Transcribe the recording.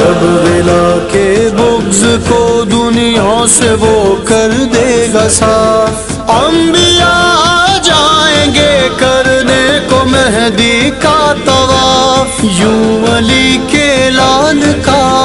जब विला के बुग़्ज़ को दुनिया से वो कर देगा साफ। अंबिया आ जाएंगे करने को मेहदी का तवाफ, यूं अली के लाल का